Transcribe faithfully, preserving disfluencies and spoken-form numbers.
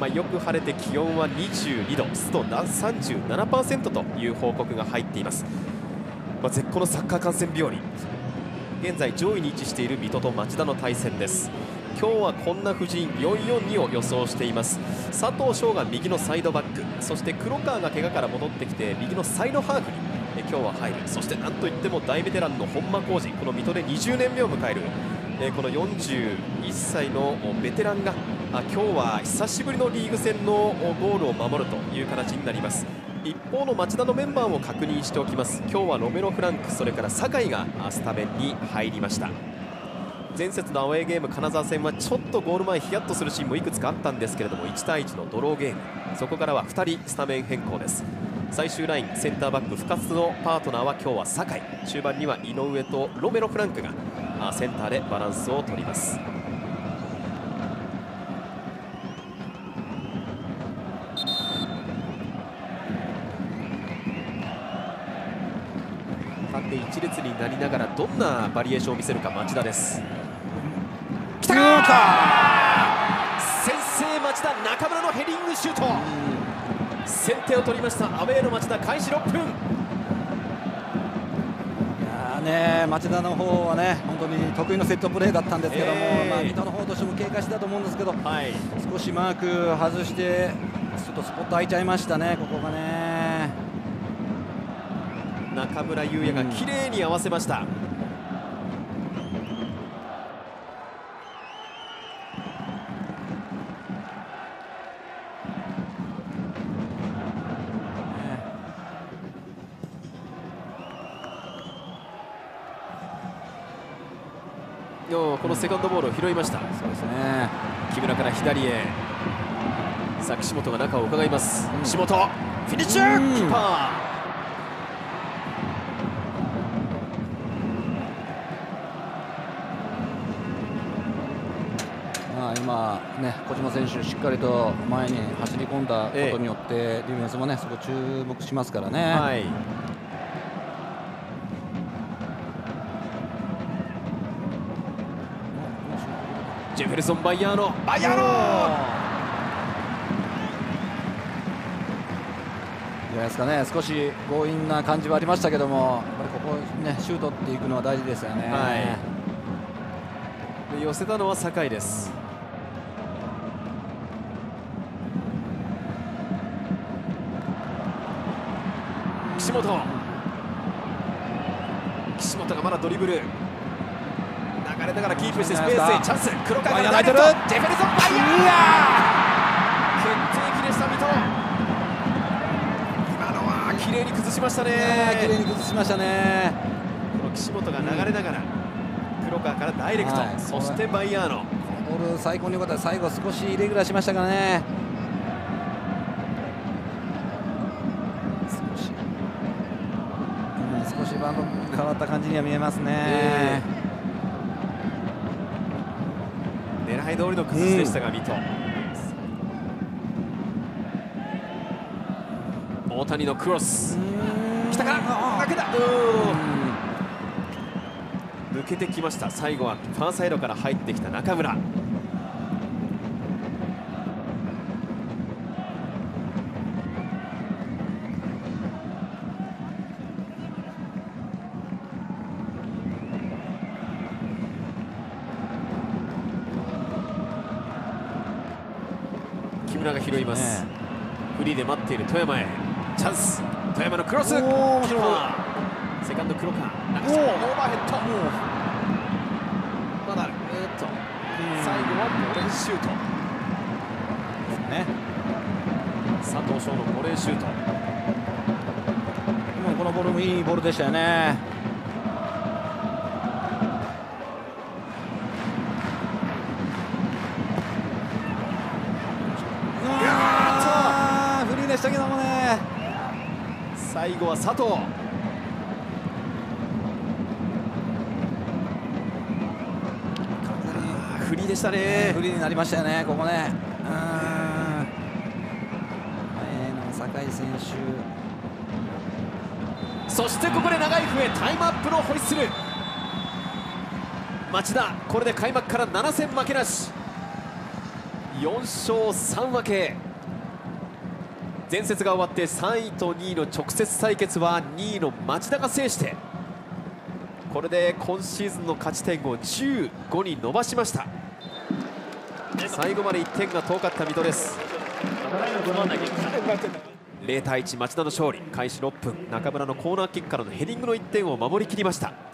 まあ、よく晴れて気温はにじゅうにど、湿度 さんじゅうななパーセント という報告が入っています。まあ、絶好のサッカー観戦日和。現在上位に位置している水戸と町田の対戦です。今日はこんな布陣よんよんにを予想しています。佐藤翔が右のサイドバック、そして黒川が怪我から戻ってきて右のサイドハーフにえ今日は入る。そしてなんといっても大ベテランの本間浩二、この水戸でにじゅうねんめを迎えるえこのよんじゅういっさいのベテランがあ今日は久しぶりのリーグ戦のゴールを守るという形になります。一方の町田のメンバーを確認しておきます。今日はロメロ・フランク、それから酒井がスタメンに入りました。前節のアウェーゲーム金沢戦はちょっとゴール前ヒヤッとするシーンもいくつかあったんですけれども、いちたいいちのドローゲーム、そこからはふたりスタメン変更です。最終ラインセンターバック深津のパートナーは今日は酒井、中盤には井上とロメロ・フランクがセンターでバランスを取ります。縦一列になりながらどんなバリエーションを見せるか町田です。来たー先制町田、中村のヘディングシュート、先手を取りました。アウェーの町田、開始ろっぷん。 いやね、町田の方はね本当に得意のセットプレーだったんですけども、えーまあ、水戸の方としても警戒してたと思うんですけど、はい、少しマーク外してちょっとスポット空いちゃいましたね、ここがね。 中村優也が綺麗に合わせました。このセカンドボールを拾いました。 そうですね。 木村から左へ。さあ岸本が中を伺います。うん、岸本フィニッシュ、うん、キーパー。 まあ今ね小島選手しっかりと前に走り込んだことによって、ええ、ディフェンスもねそこ注目しますからね。はい、 ジェフェルソン・バイヤーノ、バイヤーノじゃないですかね。少し強引な感じはありましたけども、やっぱりここねシュートっていくのは大事ですよね。はい、 で寄せたのは酒井です。岸本岸本がまだドリブル流れながらキープしてスペースへチャンス、黒川が投げる、ジェフェルソン・バイヤー、決定機でした水戸。今のは綺麗に崩しましたね。 綺麗に崩しましたね。 この岸本が流れながら黒川からダイレクト、はい、そしてバイヤーノ。 このボール最高に良かった。最後少しイレギュラーしましたからね。少し、うん、少しバウンド変わった感じには見えますね。えー狙い通りの崩しでしたが、水戸、うん、大谷のクロス来たか、抜けた、抜けてきました。最後はファーサイドから入ってきた中村。木村が拾います、ね、フリーで待っている富山へチャンス、富山のクロス、セカンド黒川流しオーバーヘッド、まだえーっと最後はボレーシュートですね。佐藤翔のボレーシュート、 今このボールもいいボールでしたよね。でしたけどもね、 最後は佐藤。フリーでしたね。 フリーになりましたよね、ここね。うん、前の酒井選手、そしてここで長い笛、タイムアップのホイッスル。町田、これで開幕からななせん負けなし。 よんしょうさん分け。前節が終わってさんいとにいの直接対決はにいの町田が制して、これで今シーズンの勝ち点をじゅうごに伸ばしました。最後までいってんが遠かった水戸です。ゼロたいいち町田の勝利。開始ろっぷん、中村のコーナーキックからのヘディングのいってんを守りきりました。